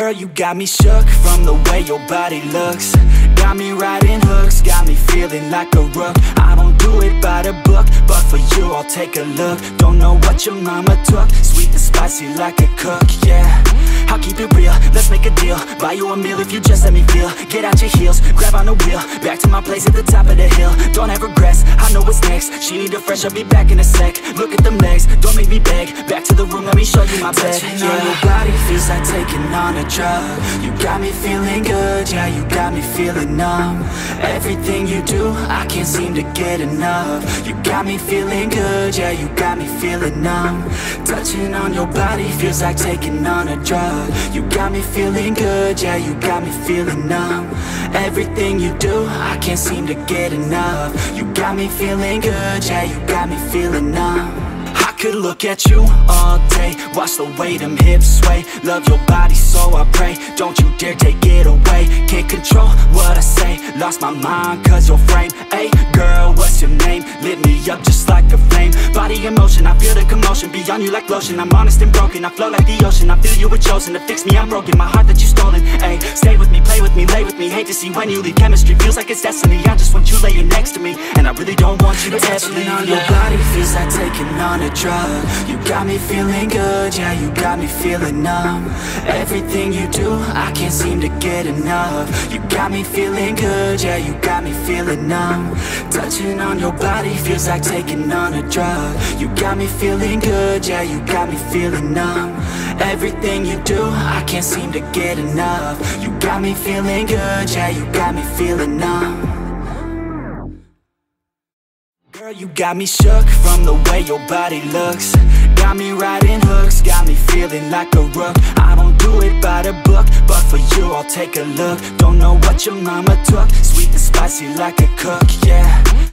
Girl, you got me shook from the way your body looks. Got me riding hooks, got me feeling like a rook. I don't do it by the book, but for you I'll take a look. Don't know what your mama took, sweet and spicy like a cook, yeah. I'll keep it real, let's make a deal. Buy you a meal if you just let me feel. Get out your heels, grab on the wheel. Back to my place at the top of the hill. Don't have regrets, I know what's next. She need a fresh, I'll be back in a sec. Look at them legs, don't make me beg. Back to the room, let me show you my bed. Touching on your body feels like taking on a drug. You got me feeling good, yeah, you got me feeling numb. Everything you do, I can't seem to get enough. You got me feeling good, yeah, you got me feeling numb. Touching on your body feels like taking on a drug. You got me feeling good, yeah, you got me feeling numb. Everything you do, I can't seem to get enough. You got me feeling good, yeah, you got me feeling numb. I could look at you all day, watch the way them hips sway. Love your body so I pray, don't you dare take it away. Can't control what I say, lost my mind cause your frame. Hey girl, what's your name? Lit me up just like a flame. Body in motion, I feel the commotion, be on you like lotion. I'm honest and broken, I flow like the ocean. I feel you were chosen to fix me, I'm broken. My heart that you stolen, hey. Stay with me, play with me, lay with me. Hate to see when you leave, chemistry feels like it's destiny. I just want you laying next to me, and I really don't want you to ever leave. On your body feels like taking on a drug. You got me feeling good, yeah, you got me feeling numb. Everything you do, I can't seem to get enough. You got me feeling good, yeah, you got me feeling numb. Touching on your body feels like taking on a drug. You got me feeling good, yeah, you got me feeling numb. Everything you do, I can't seem to get enough. You got me feeling good, yeah, you got me feeling numb. Girl, you got me shook from the way your body looks. Got me riding hooks, got me feeling like a rook. I don't do it by the book, but for you I'll take a look. Don't know what your mama took, sweet and spicy like a cook, yeah.